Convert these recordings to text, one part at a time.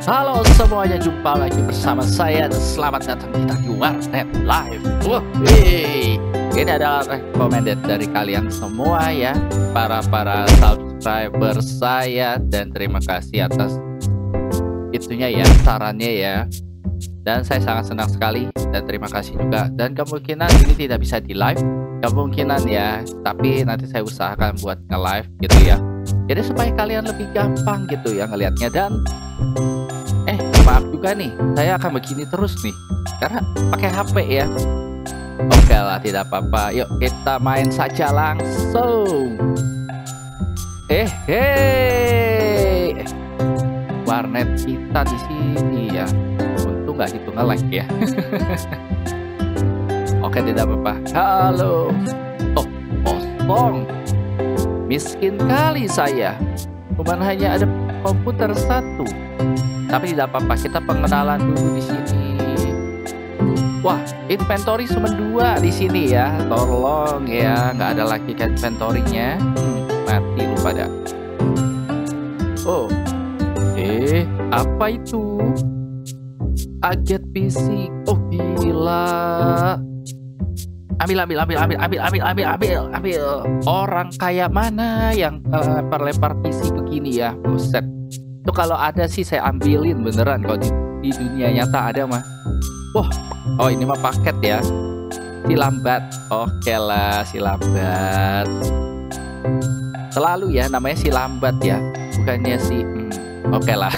Halo semuanya, jumpa lagi bersama saya dan selamat datang kita di Warnet Live. Ini adalah recommended dari kalian semua ya, para subscriber saya, dan terima kasih atas itunya ya, sarannya ya. Dan saya sangat senang sekali dan terima kasih juga. Dan kemungkinan ini tidak bisa di live, kemungkinan ya, tapi nanti saya usahakan buat nge-live gitu ya. Jadi supaya kalian lebih gampang gitu ya ngelihatnya. Dan maaf juga nih, saya akan begini terus nih karena pakai HP ya. Oke lah, tidak apa-apa. Yuk kita main saja langsung. Warnet kita di sini ya. Untung nggak gitu nge-lag ya. Oke, tidak apa-apa. Halo. Oh, kosong. Miskin kali saya. Cuman hanya ada komputer satu. Tapi tidak apa-apa, kita pengenalan dulu di sini. Wah, inventory cuma 2 di sini ya. Tolong ya, nggak ada lagi kan inventory-nya. Mati lu pada. Oh, apa itu? Aget PC. Oh gila. Ambil. Orang kayak mana yang lempar PC begini ya? Buset. Itu kalau ada sih saya ambilin beneran. Kalau di dunia nyata ada mah. Wah, oh ini mah paket ya. Si lambat. Oke lah, si lambat. Selalu ya namanya si lambat ya. Bukannya si oke lah.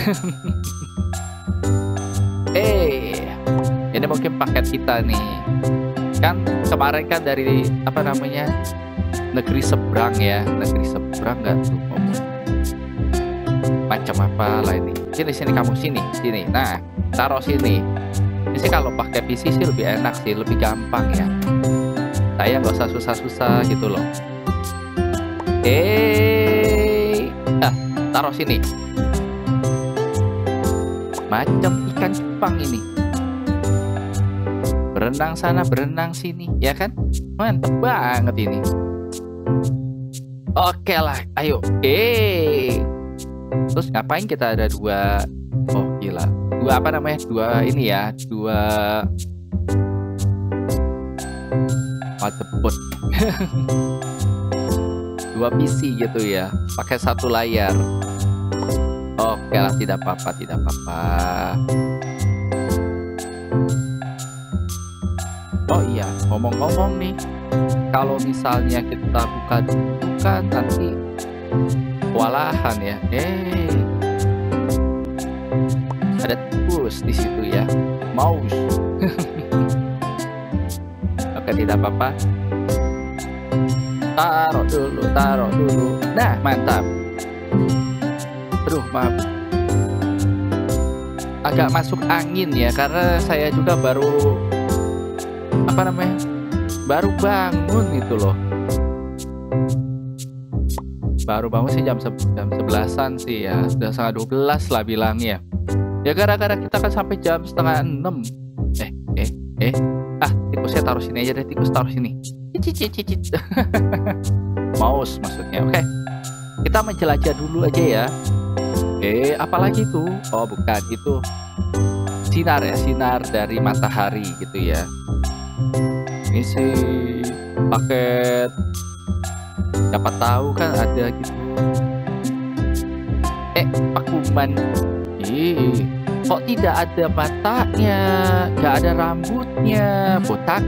Ini mungkin paket kita nih. Kan kemarin kan dari apa namanya? Negeri seberang ya. Negeri seberang nggak tuh ngomong. Macam apa lah ini. Sini kamu sini. Nah, taruh sini. Ini sih kalau pakai PC sih lebih enak sih, lebih gampang ya. Saya nggak usah susah-susah gitu loh. Taruh sini. Macam ikan cupang ini. Berenang sana, berenang sini, ya kan? Mantep banget ini. Oke lah, ayo. Terus ngapain kita ada 2? Oh gila, 2 apa namanya? 2 ini ya, 2 motherboard. 2 PC gitu ya, pakai 1 layar. Oke lah, tidak apa-apa. Oh iya, ngomong-ngomong nih, kalau misalnya kita buka dulu kan nanti kewalahan ya. Ada tikus di situ ya, mouse. Oke, tidak apa-apa. Taruh dulu. Nah, mantap. Aduh, maaf. Agak masuk angin ya, karena saya juga baru bangun gitu loh. Baru bangun sih jam 11-an sih ya. Sudah setengah 12 lah bilangnya. Ya gara-gara kita kan sampai jam setengah 6. Tikusnya taruh sini aja deh. Tikus taruh sini. Cicit. Mouse maksudnya. Oke. Kita menjelajah dulu aja ya. Apalagi itu? Oh bukan, itu sinar ya. Sinar dari matahari gitu ya. Ini sih paket, siapa tahu kan ada gitu. Pakuman. Kok tidak ada matanya, nggak ada rambutnya, botak.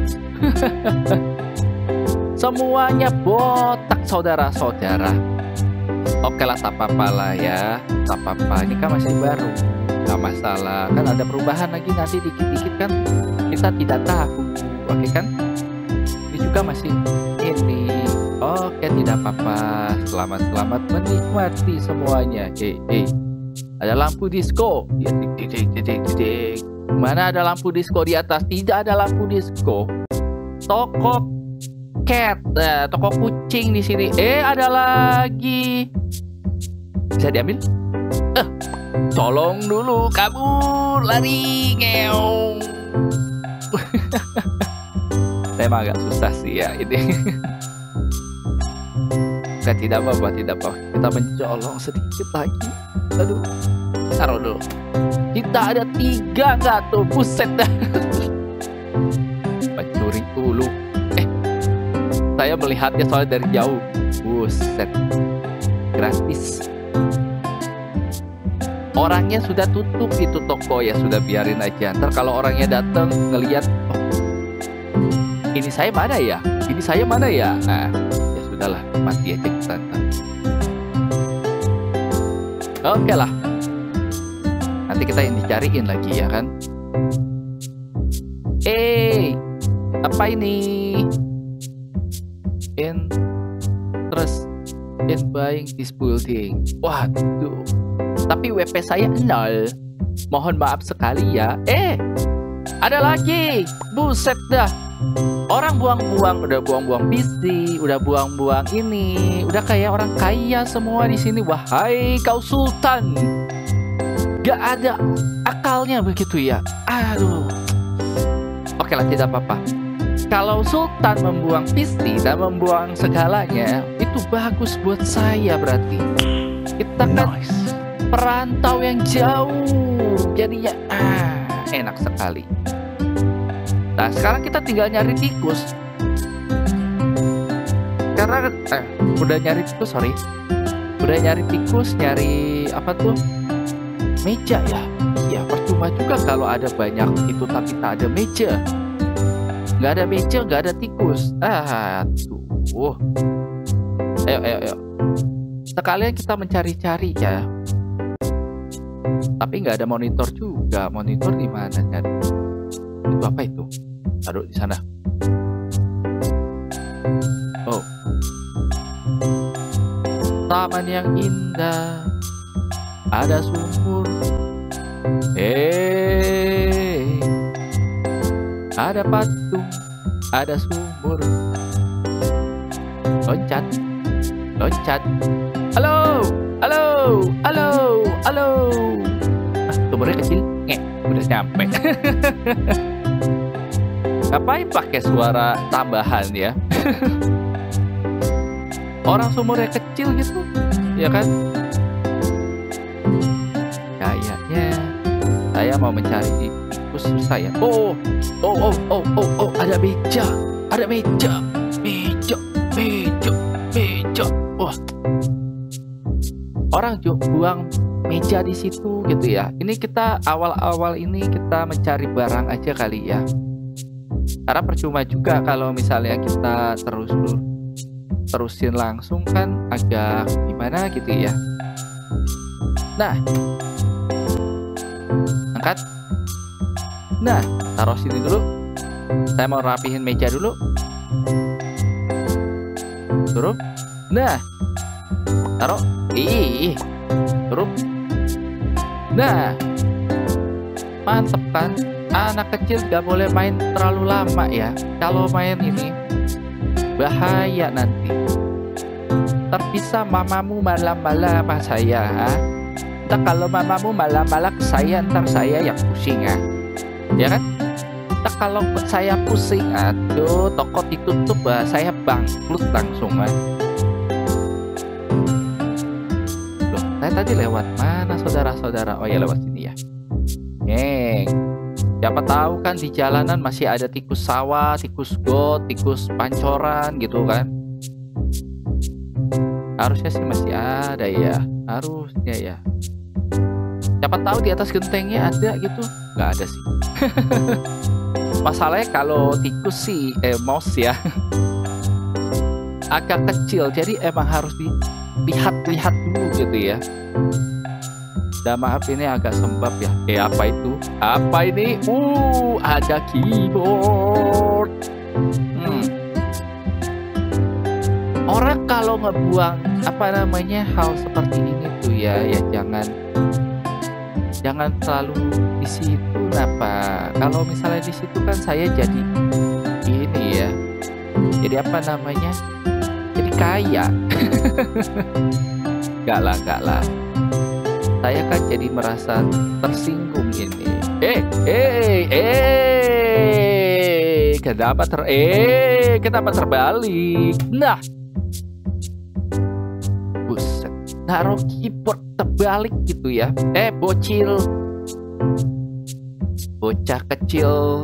Semuanya botak, saudara-saudara. Oke lah, tak apa-apa lah ya, tak apa-apa. Ini kan masih baru, nggak masalah. Kan ada perubahan lagi nanti dikit-dikit kan, kita tidak tahu. Oke kan? Ini juga masih ini. Oke, tidak apa-apa. Selamat menikmati semuanya. Ada lampu disco. Mana ada lampu disco di atas? Tidak ada lampu disco. Toko cat, toko kucing di sini. Ada lagi. Bisa diambil? Tolong dulu, kabur, lari, ngeong. Memang agak susah sih ya ini. Tidak apa-apa. Kita mencolong sedikit lagi. Aduh, taruh dulu. Kita ada 3 nggak tuh? Buset dah. Pencuri ulu. Saya melihatnya soalnya dari jauh. Buset. Gratis. Orangnya sudah tutup itu toko, ya sudah biarin aja. Ntar kalau orangnya datang ngelihat, oh, ini saya mana ya? Ini saya mana ya? Nah, ya sudahlah, mati aja kita. Oke lah. Nanti kita yang dicariin lagi ya kan? Apa ini? Interest in buying this building. Waduh. Tapi WP saya 0. Mohon maaf sekali ya. Ada lagi. Buset dah. Orang udah buang-buang PC, udah buang-buang ini, udah kayak orang kaya semua di sini. Wahai kau sultan, gak ada akalnya begitu ya. Aduh. Oke lah, tidak apa-apa. Kalau sultan membuang PC dan membuang segalanya, itu bagus buat saya berarti. Kita kan perantau yang jauh, jadinya enak sekali. Nah sekarang kita tinggal nyari tikus. Karena udah nyari tikus, nyari apa tuh, meja ya. Iya, percuma juga kalau ada banyak itu tapi tak ada meja. Nggak ada meja, nggak ada tikus. Tuh. Ayo. Sekalian kita mencari-cari ya. Tapi nggak ada monitor juga. Monitor di mana nyari? Itu apa itu? Taruh di sana. Oh. Taman yang indah. Ada sumur. Ada patung. Ada sumur. Loncat. Halo. Sumurnya kecil. Udah nyampe. Ngapain pakai suara tambahan ya? Orang sumurnya kecil gitu, ya kan? Kayaknya saya mau mencari tikus saya. Oh, ada meja. Wah, orang buang meja di situ gitu ya. Ini kita awal-awal ini kita mencari barang aja kali ya. Karena percuma juga kalau misalnya kita terusin langsung kan agak gimana gitu ya. Nah, angkat. Nah, taruh sini dulu. Saya mau rapihin meja dulu. Turun. Nah, taruh. Turun. Nah, mantep kan? Anak kecil gak boleh main terlalu lama ya. Kalau main ini bahaya nanti. Ntar bisa mamamu malam-malam sama saya. Ntar kalau mamamu malam-malam saya, ntar saya yang pusing ya. Ya kan? Ntar kalau saya pusing, aduh, toko ditutup, saya bangkrut langsung. Loh, saya tadi lewat mana saudara-saudara? Oh ya, lewat sini ya. Siapa tahu kan di jalanan masih ada tikus sawah, tikus got, tikus pancoran gitu kan. Harusnya sih masih ada ya. Harusnya ya. Siapa tahu di atas gentengnya ada gitu. Nggak ada sih. Masalahnya kalau tikus sih mouse ya. Agak kecil, jadi emang harus dilihat-lihat dulu gitu ya. Dan maaf ini agak sembab ya. Apa itu? Apa ini? Ada keyboard. Orang kalau ngebuang hal seperti ini tuh ya jangan selalu di situ. Kenapa? Kalau misalnya di situ kan saya jadi ini ya. Jadi Jadi kaya. Gak lah. Saya kan jadi merasa tersinggung ini. Kenapa terbalik? Nah, buset, naruh keyboard terbalik gitu ya. Bocil, Bocah kecil.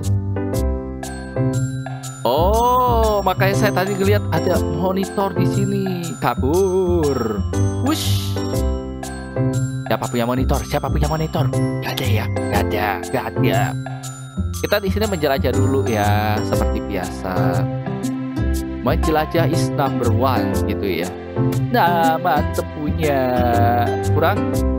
Oh, makanya saya tadi ngeliat ada monitor di sini. Kabur. Wush. Siapa punya monitor? Siapa punya monitor? Gak ada ya? Gak ada. Gak ada. Kita di sini menjelajah dulu ya, seperti biasa. Menjelajah is number one gitu ya. Nah, mantep punya. Kurang?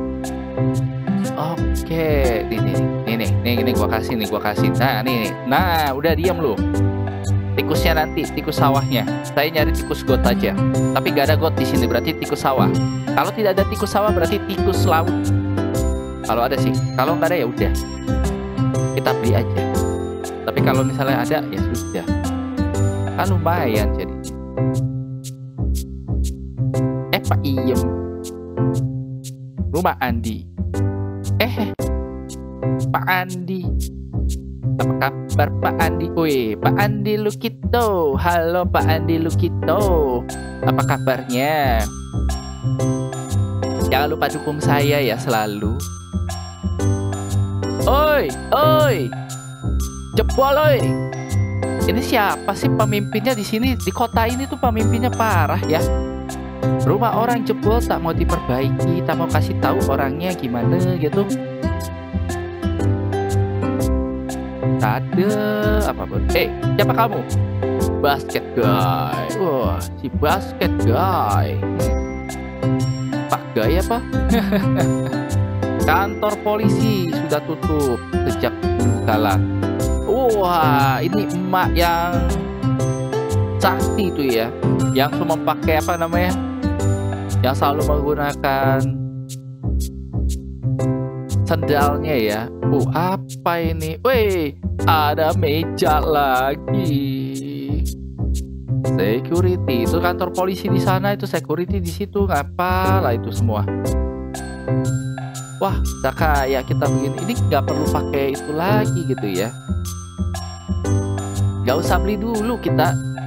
Oke, ini gua kasih nih, Nah, nih. Nah, udah diam lu. Tikusnya nanti, tikus sawahnya. Saya nyari tikus got aja. Tapi gak ada got di sini, berarti tikus sawah. Kalau tidak ada tikus sawah, berarti tikus laut. Kalau ada sih. Kalau nggak ada ya udah. Kita beli aja. Tapi kalau misalnya ada, ya sudah. Kan lumayan jadi. Pak Iem. Rumah Andi. Pak Andi. Apa kabar Pak Andi? Woi, Pak Andi Lukito. Halo Pak Andi Lukito. Apa kabarnya? Jangan lupa dukung saya ya selalu. Oi. Jebol oi. Ini siapa sih pemimpinnya di sini? Di kota ini tuh pemimpinnya parah ya. Rumah orang jebol tak mau diperbaiki, tak mau kasih tahu orangnya gimana gitu. Ada apa bro? Siapa kamu? Basket guy. Wah, si basket guy. Pak guy apa? Kantor polisi sudah tutup sejak dulu kala. Wah, ini emak yang sakti itu ya, yang cuma pakai apa namanya, yang selalu menggunakan sendalnya ya. Apa ini? Wih, ada meja lagi. Security itu kantor polisi di sana, itu security di situ, ngapalah itu semua. Wah, kayak kita begini, ini nggak perlu pakai itu lagi gitu ya. Nggak usah beli dulu kita.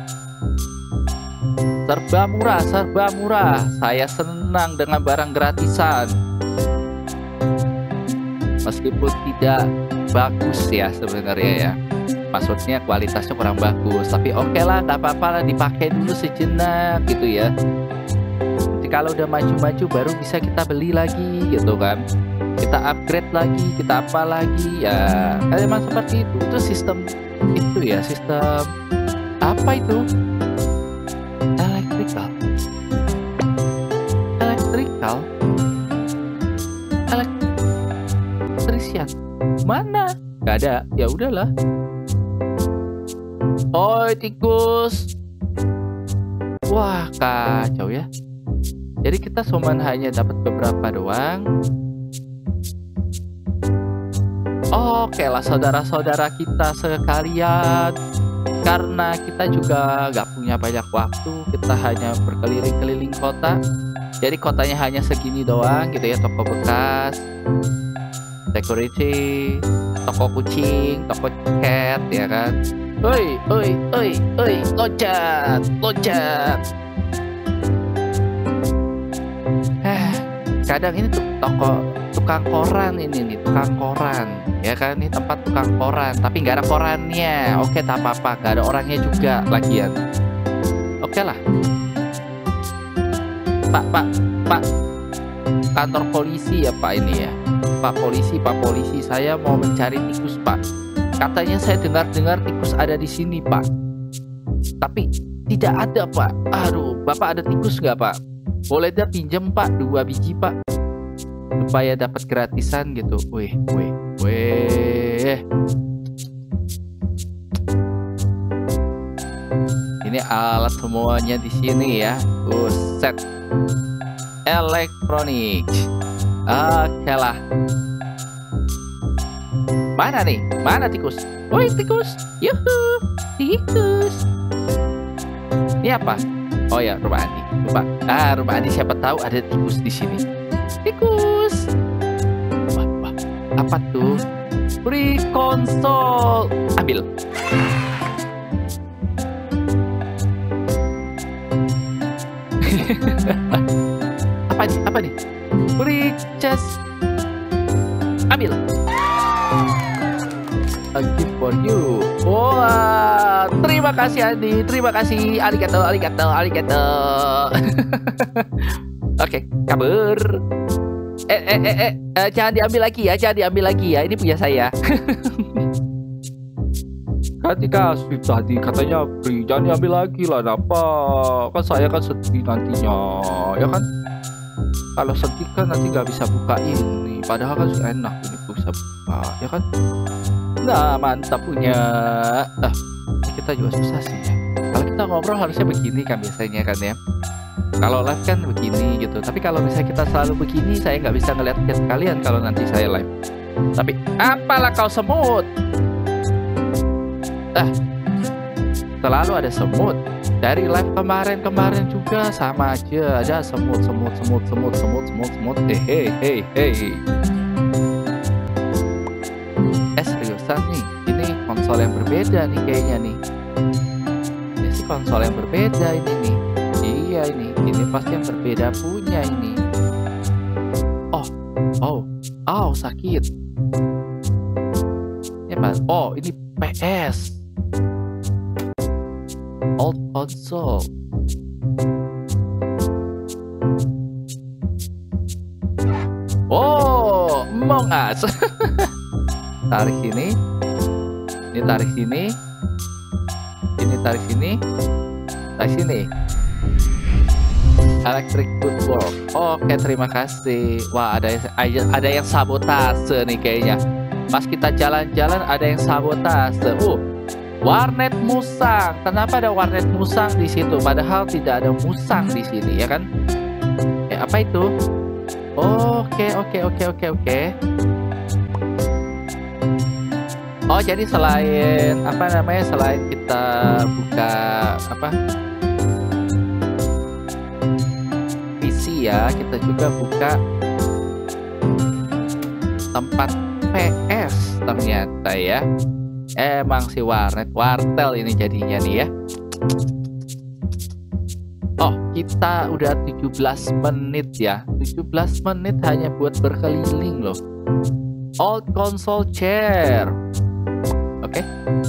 Serba murah. Saya senang dengan barang gratisan. Meskipun tidak bagus ya sebenarnya ya. Maksudnya kualitasnya kurang bagus. Tapi oke lah, nggak apa-apa lah, dipakai dulu sejenak gitu ya. Nanti kalau udah maju-maju baru bisa kita beli lagi gitu kan. Kita upgrade lagi, kita apa lagi ya. Kan emang seperti itu. Itu sistem itu ya, sistem apa itu? Elektrisian mana? Gak ada. Ya udahlah. Oi tikus. Wah, kacau ya. Jadi kita cuman hanya dapat beberapa doang. Oke lah saudara-saudara kita sekalian. Karena kita juga gak punya banyak waktu, kita hanya berkeliling-keliling kota. Jadi kotanya hanya segini doang gitu ya. Toko bekas, security, toko kucing, toko cat ya kan. Oi, loncat. Kadang ini tuh toko tukang koran ini nih, tukang koran ya kan, ini tempat tukang koran tapi nggak ada korannya. Oke, tak apa-apa, nggak ada orangnya juga lagian. Oke lah. Pak, kantor polisi ya Pak ini ya. Pak polisi, saya mau mencari tikus Pak. Katanya saya dengar tikus ada di sini Pak. Tapi tidak ada Pak. Aduh, Bapak ada tikus nggak Pak? Boleh dah pinjem Pak 2 biji Pak, supaya dapat gratisan gitu. Weh. Ini alat semuanya di sini ya. Set elektronik. Oke lah. Mana tikus? Woi tikus. Yuhu, tikus. Ini apa? Oh ya, rumah Andi. Rumah Andi, siapa tahu ada tikus di sini. Tikus. Wah, apa tuh? Free konsol. Ambil. Apa nih? Free chest. Ambil. A gift for you. Wah, terima kasih Andi, terima kasih. Arigato, arigato, arigato. Oke, kabur. Jangan diambil lagi ya, jangan diambil lagi ya. Ini punya saya. Kan dikasih tadi katanya free, jangan diambil lagi lah. Kenapa? Kan saya kan sedih nantinya, ya kan? Kalau sedih kan nanti nggak bisa buka ini. Padahal kan enak ini bisa buka, ya kan? Nah, mantap punya. Kita juga susah sih ya. Kalau kita ngobrol harusnya begini kan biasanya kan ya. Kalau live kan begini gitu. Tapi kalau misalnya kita selalu begini, saya nggak bisa ngeliat chat kalian kalau nanti saya live. Tapi apalah kau semut? Selalu ada semut. Dari live kemarin juga sama aja. Ada semut. Hei. Seriusan nih. Ini konsol yang berbeda nih kayaknya nih. Ini sih konsol yang berbeda ini nih. Iya ini pasti yang berbeda punya ini. Oh sakit. Oh ini PS. Old console. Oh, Among Us. Tarik sini. Ini tarik sini. Ini tarik sini. Tarik sini. Electric footwork. Oke, terima kasih. Wah, ada yang sabotase nih kayaknya. Pas kita jalan-jalan ada yang sabotase. Warnet musang. Kenapa ada warnet musang di situ? Padahal tidak ada musang di sini, ya kan? Apa itu? Oke. Oh, jadi selain selain kita buka PC ya, kita juga buka tempat PS ternyata ya. Emang si wartel ini jadinya nih ya. Oh, kita udah 17 menit ya. 17 menit hanya buat berkeliling loh. Old console chair. Oke.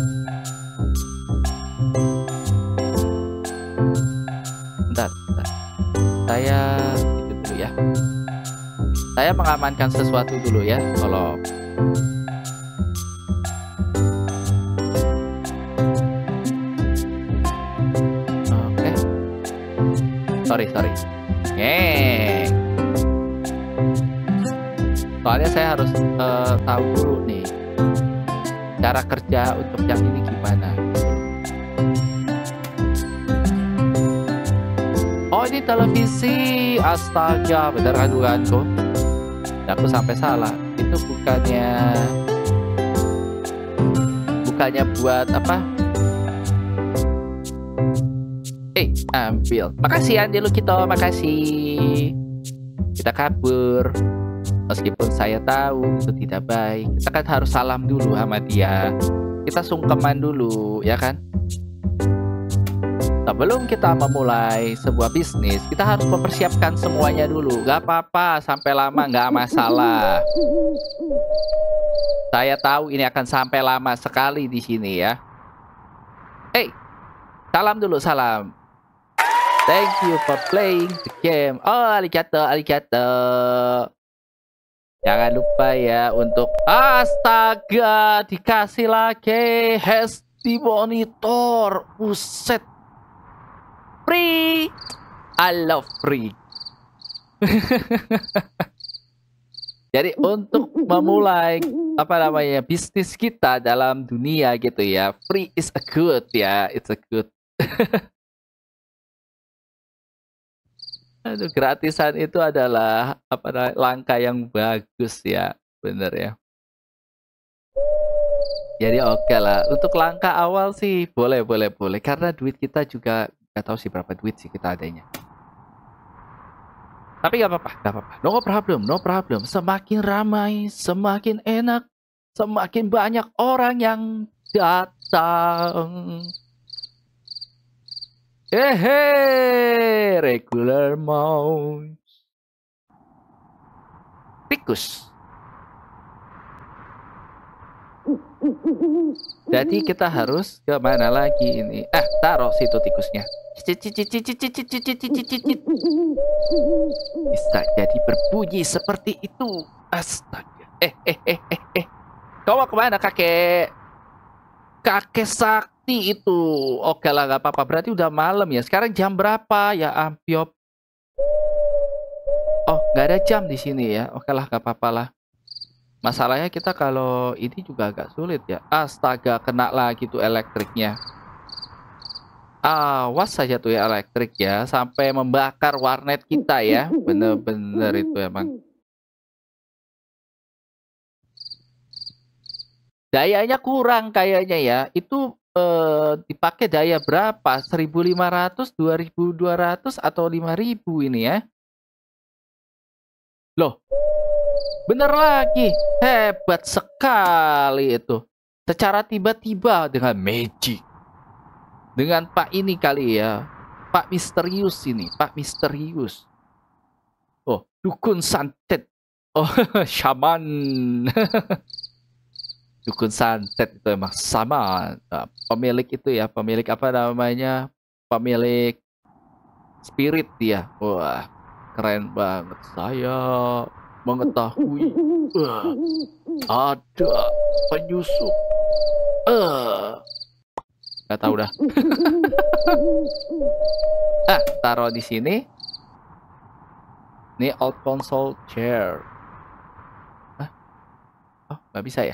Bentar. Saya itu dulu ya. Saya mengamankan sesuatu dulu ya. Tolong. Sorry. Soalnya saya harus tahu dulu nih cara kerja untuk yang ini gimana. Oh, ini televisi. Astaga, bener kan dugaanku? Aku sampai salah. Itu bukannya buat apa? Ambil. Makasih Andi Lukito, makasih. Kita kabur. Meskipun saya tahu itu tidak baik. Kita kan harus salam dulu sama dia. Kita sungkeman dulu, ya kan? Sebelum kita memulai sebuah bisnis, kita harus mempersiapkan semuanya dulu. Gak apa-apa, sampai lama gak masalah. Saya tahu ini akan sampai lama sekali di sini ya. Salam dulu, salam. Thank you for playing the game. Oh, arigato. Jangan lupa ya untuk astaga, dikasih lagi HD monitor. Buset. Free. I love free. Jadi untuk memulai bisnis kita dalam dunia gitu ya, free is a good ya, it's a good. Aduh, gratisan itu adalah langkah yang bagus ya, bener ya. Jadi oke lah, untuk langkah awal sih boleh, karena duit kita juga nggak tahu sih berapa duit sih kita adanya. Tapi nggak apa-apa, no problem. Semakin ramai, semakin enak, semakin banyak orang yang datang. Regular mouse. Tikus. Jadi kita harus ke mana lagi ini? Taruh situ tikusnya. Bisa jadi berbunyi seperti itu. Astaga. Kau mau kemana, kakek? Kakek sakti itu. Oke lah, nggak apa-apa. Berarti udah malam ya. Sekarang jam berapa ya, Ampiop? Oh, nggak ada jam di sini ya. Oke lah, nggak apa-apa lah. Masalahnya kita kalau ini juga agak sulit ya. Astaga, kena lagi tuh elektriknya. Awas saja tuh ya elektrik ya. Sampai membakar warnet kita ya. Bener-bener itu emang. Dayanya kurang kayaknya ya. Itu dipakai daya berapa? 1500, 2200 atau 5000 ini ya. Loh. Bener lagi. Hebat sekali itu. Secara tiba-tiba dengan magic. Dengan Pak ini kali ya. Pak Misterius ini. Pak Misterius. Oh, dukun santet. Oh, shaman. Dukun santet itu emang sama. Pemilik itu ya. Pemilik apa namanya? Pemilik spirit dia. Wah, keren banget. Saya mengetahui ada penyusup. Gak tahu dah. Taruh di sini. Ini old console chair. Oh, nggak bisa ya?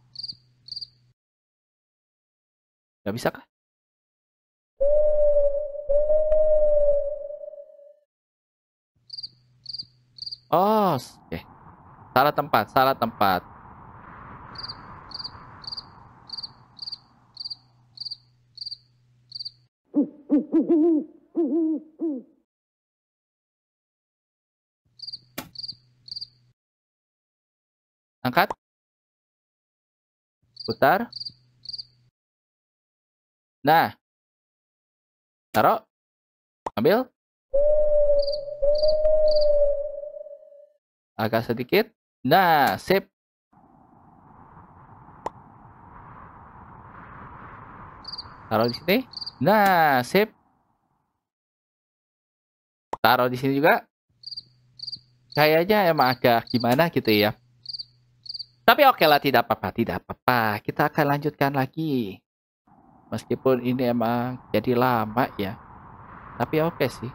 Nggak bisa kah? Oh, oke. Salah tempat, salah tempat. Angkat. Putar. Nah. Taruh. Ambil. Agak sedikit. Nah, sip. Taruh di sini. Nah, sip. Taruh di sini juga. Kayaknya emang agak gimana gitu ya. Tapi oke lah, tidak apa-apa, tidak apa-apa. Kita akan lanjutkan lagi. Meskipun ini emang jadi lama ya. Tapi oke sih.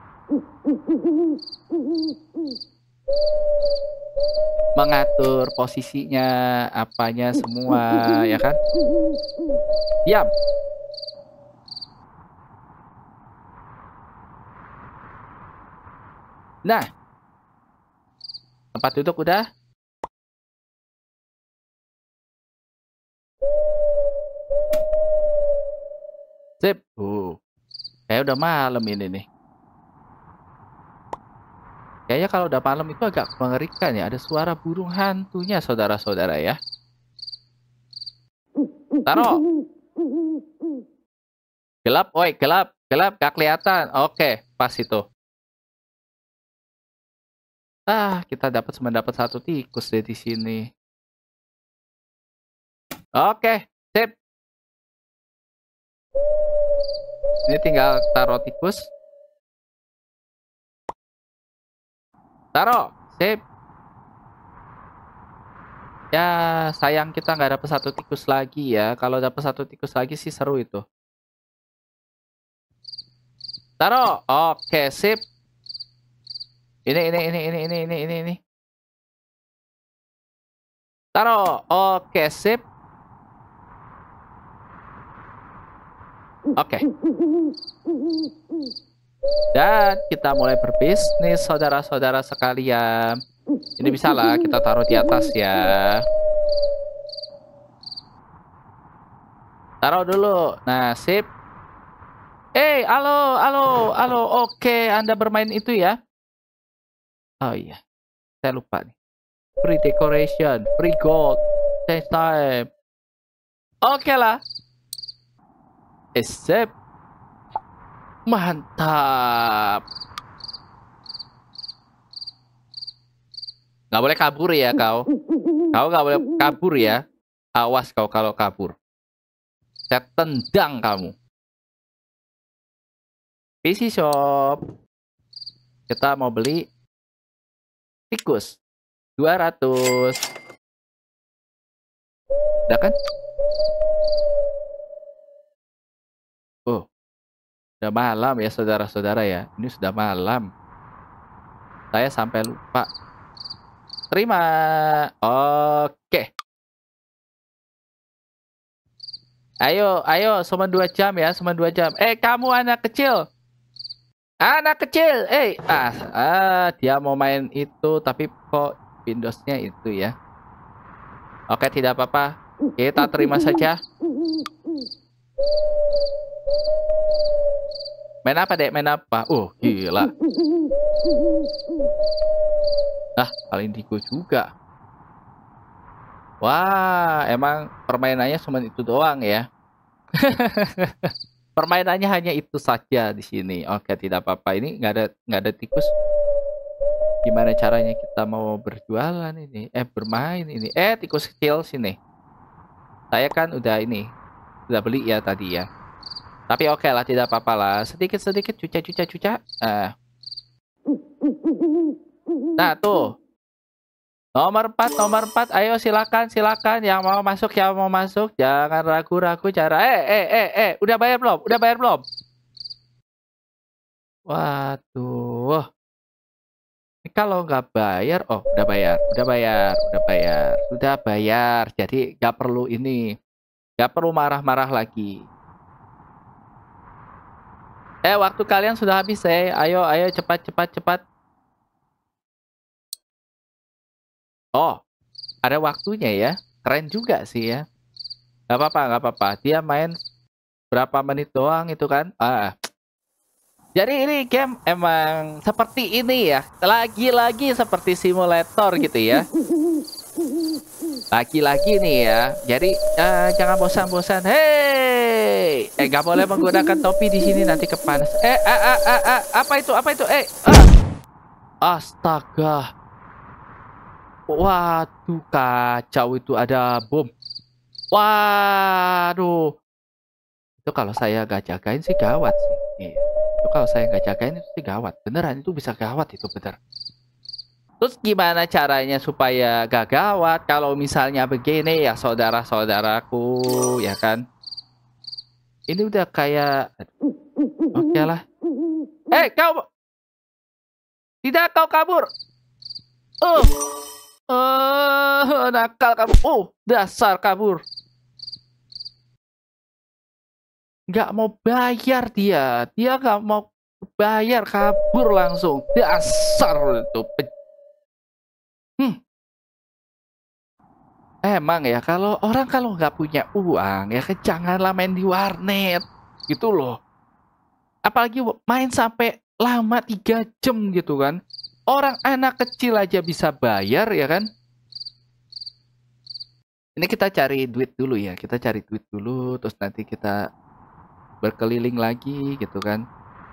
Mengatur posisinya, apanya semua, ya kan? Diam. Nah. Tempat duduk udah. Sip. Kayak udah malam ini nih. Kayaknya kalau udah malam itu agak mengerikan ya. Ada suara burung hantunya, saudara-saudara ya. Taruh. Gelap, woi, gelap. Gelap, gak kelihatan. Oke, pas itu. Kita mendapat satu tikus deh di sini. Oke, sip. Ini tinggal taruh tikus. Taruh, sip. Ya, sayang kita nggak dapet satu tikus lagi ya. Kalau dapet satu tikus lagi sih seru itu. Taruh, oke, sip. Ini. Taruh, oke, sip. Oke. Dan kita mulai berbisnis, saudara-saudara sekalian. Ini bisa lah kita taruh di atas ya. Taruh dulu. Nah, sip. Halo. Oke, Anda bermain itu ya. Oh iya, saya lupa nih. Free decoration, free gold, change time. Oke lah. Sip. Mantap. Nggak boleh kabur ya kau. Kau nggak boleh kabur ya. Awas kau kalau kabur. Saya tendang kamu. PC Shop. Kita mau beli tikus. 200. Udah kan? Oh, udah malam ya saudara-saudara ya. Ini sudah malam. Saya sampai lupa. Terima. Oke. Ayo, ayo, cuma 2 jam ya, cuma 2 jam. Kamu anak kecil. Anak kecil, dia mau main itu, tapi kok Windows-nya itu ya. Oke, tidak apa-apa. Kita terima saja. Main apa, Dek? Main apa? Gila. Paling Indigo juga. Wah, emang permainannya cuma itu doang ya. Permainannya hanya itu saja di sini. Oke, tidak apa-apa. Ini nggak ada tikus. Gimana caranya kita mau berjualan ini? Bermain ini. Tikus kecil sini. Saya kan udah beli ya tadi ya. Tapi oke lah, tidak apa-apa lah. Sedikit-sedikit cuca. Nah, tuh. Nomor 4. Ayo silakan. Yang mau masuk. Jangan ragu-ragu cara. Udah bayar belum? Waduh. Ini kalau nggak bayar, udah bayar. Jadi nggak perlu marah-marah lagi. Waktu kalian sudah habis, ayo cepat. Oh, ada waktunya ya. Keren juga sih ya. Gak apa-apa. Dia main berapa menit doang itu kan. Jadi ini game emang seperti ini ya. Lagi-lagi seperti simulator gitu ya. Lagi-lagi nih ya. Jadi jangan bosan-bosan. Hei, nggak boleh menggunakan topi di sini, nanti kepanas. Apa itu? Astaga. Waduh, kacau, itu ada bom. Waduh. Itu kalau saya nggak jagain sih gawat sih. Iya. Itu kalau saya nggak jagain itu sih gawat. Beneran itu bisa gawat itu, bener. Terus gimana caranya supaya gak gawat kalau misalnya begini ya saudara-saudaraku, ya kan? Ini udah kayak... Oke lah. Kau kabur. Nakal kamu. Dasar kabur. Nggak mau bayar dia. Dia nggak mau bayar, kabur langsung. Dasar itu. Emang ya, kalau nggak punya uang ya janganlah main di warnet. Gitu loh. Apalagi main sampai lama 3 jam gitu kan. Orang anak kecil aja bisa bayar ya kan. Ini kita cari duit dulu ya. Terus nanti kita berkeliling lagi gitu kan.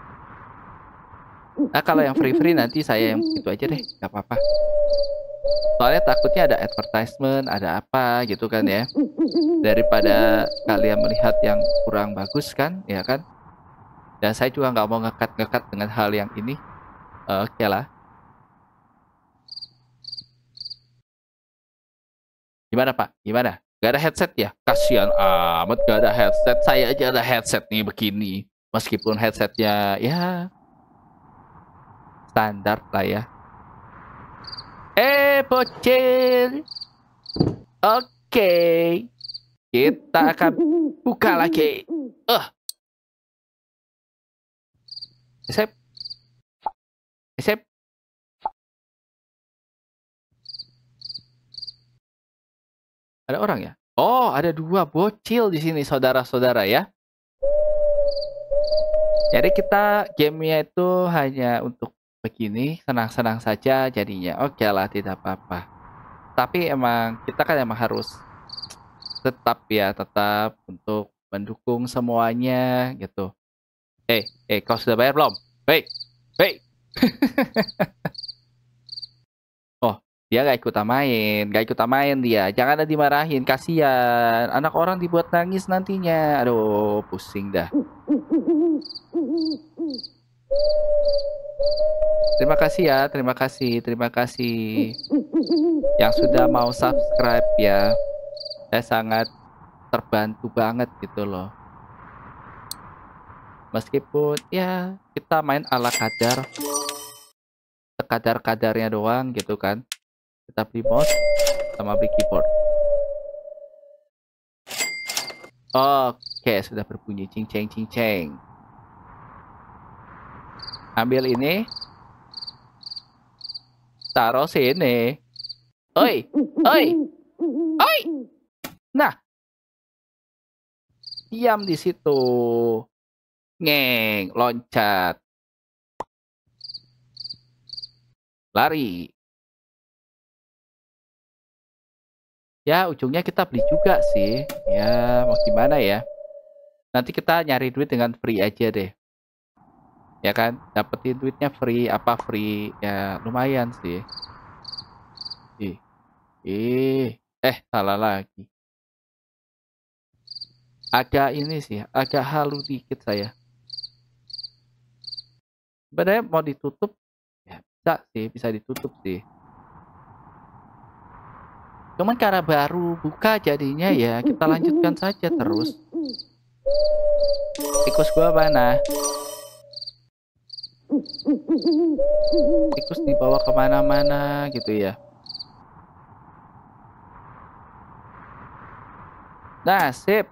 Nah, kalau yang free nanti saya yang itu aja deh, nggak apa-apa. Soalnya takutnya ada advertisement, ada apa gitu kan ya. Daripada kalian melihat yang kurang bagus kan, ya kan. Dan saya juga nggak mau ngekat dengan hal yang ini. Oke lah. Gimana Pak? Gimana? Gak ada headset ya? Kasihan amat gak ada headset. Saya aja ada headset nih begini. Meskipun headsetnya ya standar lah ya. Bocil. Oke. Kita akan buka lagi. Sip. Ada orang ya? Oh, ada 2 bocil di sini, saudara-saudara ya. Jadi kita gamenya itu hanya untuk begini, senang-senang saja jadinya. Oke lah, tidak apa-apa. Tapi emang kita kan emang harus tetap untuk mendukung semuanya gitu. Kau sudah bayar belum? Hei. Oh, Dia gak ikutan main, dia. Jangan ada dimarahin, kasihan. Anak orang dibuat nangis nantinya. Aduh, pusing dah. Terima kasih ya, terima kasih yang sudah mau subscribe ya. Saya sangat terbantu banget gitu loh. Meskipun ya kita main ala kadar, sekadar-kadarnya doang gitu kan. Kita beli mouse sama beli keyboard. Oke, sudah berbunyi cing ceng. Ambil ini, taruh sini. Oi. Nah, diam di situ. Ngeng, loncat. Lari. Ya, ujungnya kita beli juga sih. Ya, mau gimana ya. Nanti kita nyari duit dengan free aja deh. Ya kan, dapetin duitnya free, apa free. Ya, lumayan sih. Salah lagi. Agak ini sih, agak halu dikit saya. Sebenarnya mau ditutup, ya bisa ditutup sih. Cuman karena baru buka jadinya ya kita lanjutkan saja terus. Tikus gua mana? Tikus dibawa kemana-mana gitu ya. Nah, sip.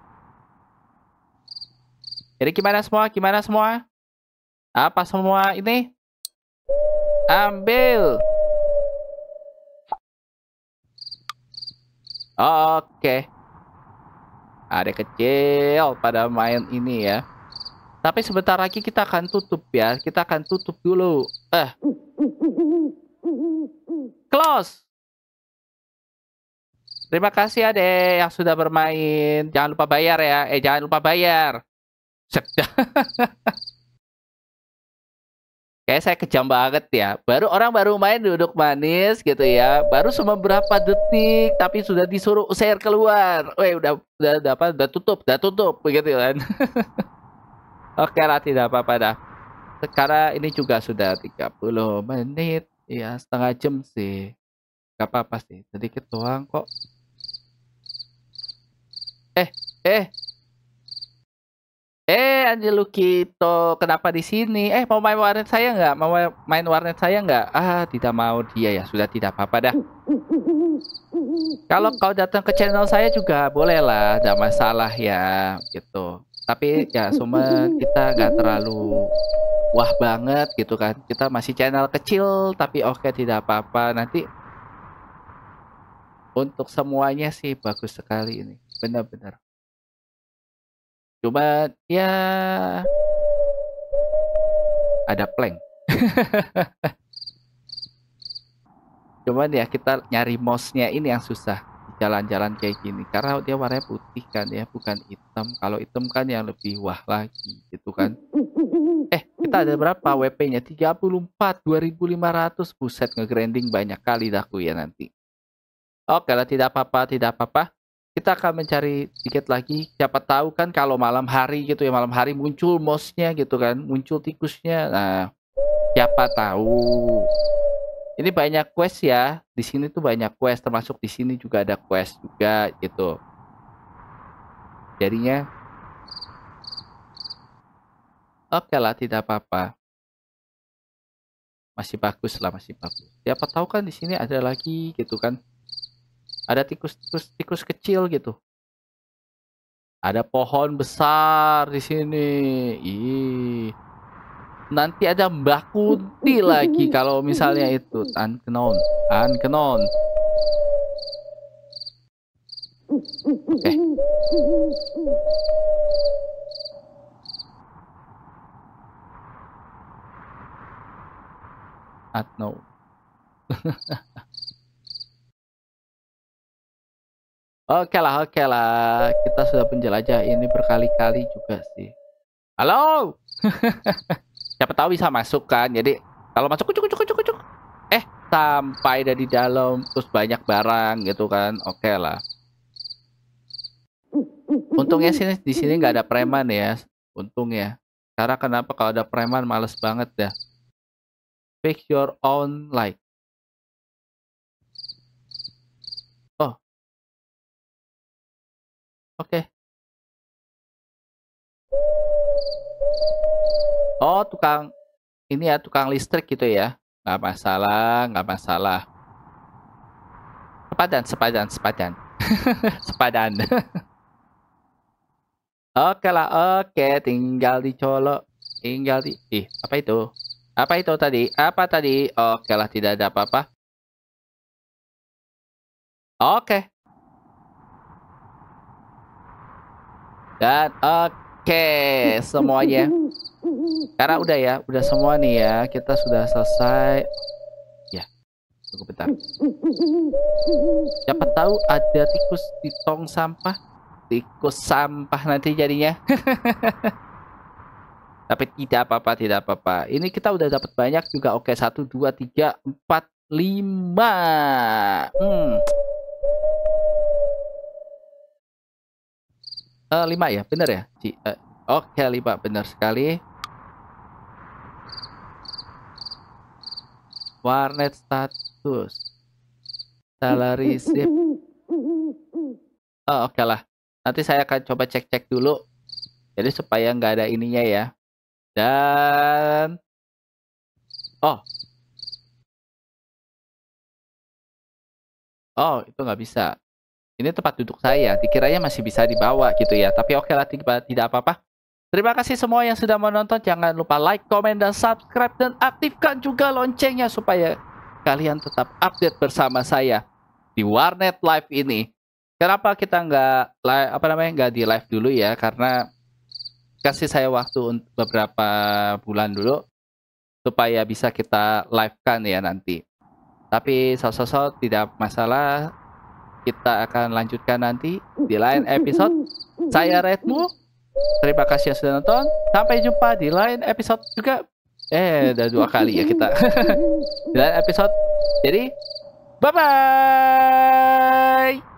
Jadi gimana semua? Apa semua ini? Ambil. Oke. Ada kecil pada main ini ya. Tapi sebentar lagi kita akan tutup ya. Kita akan tutup dulu. Close. Terima kasih adek yang sudah bermain. Jangan lupa bayar ya. Jangan lupa bayar. Kayak saya kejam banget ya. Orang baru main duduk manis gitu ya. Baru cuma berapa detik tapi sudah disuruh share keluar. Udah tutup begitu kan. Oke lah, tidak apa-apa dah. Sekarang ini juga sudah 30 menit. Ya, setengah jam sih. Gak apa-apa sih. Sedikit doang kok. Angelo Kito, kenapa di sini? Mau main warnet saya nggak? Mau main warnet saya nggak? Tidak mau dia ya. Sudah tidak apa-apa dah. Kalau kau datang ke channel saya juga boleh lah, tidak masalah ya, gitu. Tapi ya cuma kita nggak terlalu wah banget gitu kan. Kita masih channel kecil, tapi oke tidak apa-apa. Nanti untuk semuanya sih bagus sekali ini, benar-benar. Cuma ya ada plank. Cuman ya kita nyari mouse-nya ini yang susah jalan-jalan kayak gini karena dia warnanya putih kan ya, bukan hitam. Kalau hitam kan yang lebih wah lagi gitu kan. Kita ada berapa WP-nya? 34 2500. Buset, nge-grinding banyak kali daku ya nanti. Oke lah, tidak apa-apa. Kita akan mencari dikit lagi. Siapa tahu kan kalau malam hari gitu ya, malam hari muncul mouse-nya gitu kan, muncul tikusnya. Nah, siapa tahu. Ini banyak quest ya. Di sini tuh banyak quest, termasuk di sini juga ada quest juga gitu. Jadinya oke lah, tidak apa-apa. Masih bagus lah, masih bagus. Siapa tahu kan di sini ada lagi gitu kan. Ada tikus kecil gitu. Ada pohon besar di sini. Nanti ada Mbak Kunti lagi kalau misalnya itu unknown. Oke. Unknown. Oke lah. Kita sudah penjelajah ini berkali-kali juga sih. Halo. Siapa tahu bisa masuk kan. Jadi kalau masuk kucuk. sampai dari dalam terus banyak barang gitu kan. Oke lah. Untungnya sini di sini nggak ada preman ya. Untungnya. Karena kenapa kalau ada preman males banget dah. Pick your own light. Oh. Oke. Oh, tukang ini ya, tukang listrik gitu ya. Nggak masalah, nggak masalah. Sepadan. Sepadan. Oke lah, oke. Tinggal dicolok. Tinggal di... apa itu? Apa itu tadi? Apa tadi? Oke lah, tidak ada apa-apa. Oke. Dan oke, semuanya. Karena udah ya, udah semua nih ya. Kita sudah selesai. Ya, tunggu bentar. Siapa tahu ada tikus di tong sampah. Tikus sampah nanti jadinya. Tapi tidak apa-apa. Ini kita udah dapat banyak juga. Oke, 1, 2, 3, 4, 5. 5 ya, bener ya? Oke, 5, bener sekali. Warnet status. Salary receipt. Oh, oke lah. Nanti saya akan coba cek-cek dulu. Jadi supaya nggak ada ininya ya. Dan... Oh, itu nggak bisa. Ini tempat duduk saya. Dikiranya masih bisa dibawa gitu ya. Tapi oke lah, tidak apa-apa. Terima kasih semua yang sudah menonton. Jangan lupa like, komen, dan subscribe. Dan aktifkan juga loncengnya supaya kalian tetap update bersama saya di Warnet Live ini. Kenapa kita nggak di live dulu ya? Karena kasih saya waktu beberapa bulan dulu supaya bisa kita live kan ya nanti. Tapi sosok tidak masalah. Kita akan lanjutkan nanti di lain episode. Saya Redmu. Terima kasih yang sudah nonton. Sampai jumpa di lain episode juga. Udah 2 kali ya kita. Di lain episode. Jadi, bye-bye.